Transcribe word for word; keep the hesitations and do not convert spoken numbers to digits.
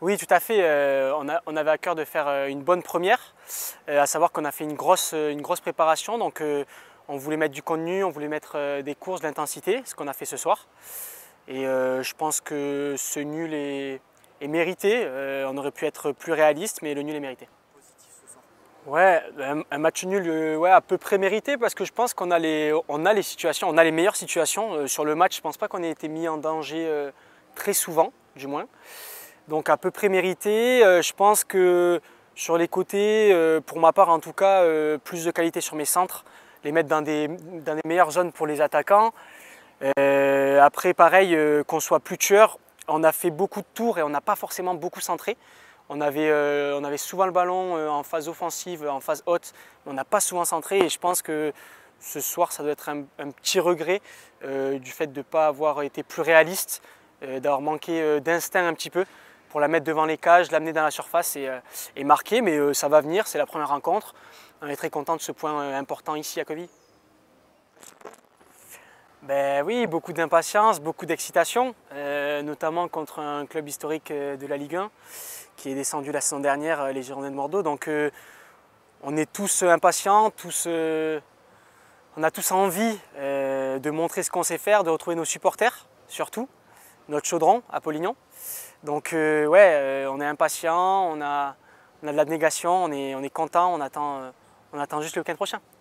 Oui, tout à fait. Euh, on, a, on avait à cœur de faire euh, une bonne première, euh, à savoir qu'on a fait une grosse, une grosse préparation. Donc, euh, on voulait mettre du contenu, on voulait mettre euh, des courses, de l'intensité, ce qu'on a fait ce soir. Et euh, je pense que ce nul est, est mérité. Euh, on aurait pu être plus réaliste, mais le nul est mérité. Ouais, un, un match nul euh, ouais, à peu près mérité parce que je pense qu'on a les, on a les situations, on a les meilleures situations. Euh, sur le match, je ne pense pas qu'on ait été mis en danger euh, très souvent, du moins. Donc à peu près mérité. Euh, je pense que sur les côtés, euh, pour ma part en tout cas, euh, plus de qualité sur mes centres, les mettre dans des, dans des meilleures zones pour les attaquants. Euh, après pareil, euh, qu'on soit plus tueur, on a fait beaucoup de tours et on n'a pas forcément beaucoup centré. On avait, euh, on avait souvent le ballon euh, en phase offensive, en phase haute, mais on n'a pas souvent centré et je pense que ce soir ça doit être un, un petit regret euh, du fait de ne pas avoir été plus réaliste, euh, d'avoir manqué euh, d'instinct un petit peu pour la mettre devant les cages, l'amener dans la surface et, euh, et marquer, mais euh, ça va venir, c'est la première rencontre. On est très content de ce point euh, important ici à Quevilly. Ben oui, beaucoup d'impatience, beaucoup d'excitation, euh, notamment contre un club historique de la Ligue un qui est descendu la saison dernière, les Girondins de Bordeaux. Donc euh, on est tous impatients, tous, euh, on a tous envie euh, de montrer ce qu'on sait faire, de retrouver nos supporters surtout, notre chaudron à Polignon. Donc euh, ouais, euh, on est impatients, on a, on a de l'abnégation, on est, on est content, on attend, euh, on attend juste le week-end prochain.